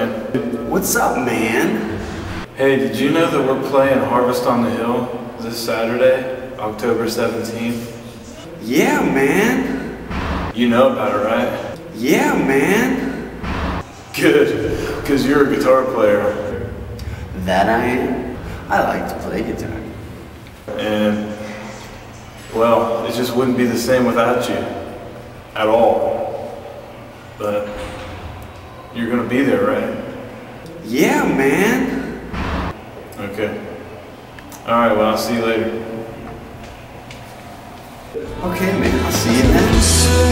What's up, man? Hey, did you know that we're playing Harvest on the Hill this Saturday, October 17th? Yeah, man. You know about it, right? Yeah, man. Good, because you're a guitar player. That I am. I like to play guitar. And, well, it just wouldn't be the same without you. At all. But you're gonna be there, right? Yeah, man. Okay. Alright, well, I'll see you later. Okay, man. I'll see you then.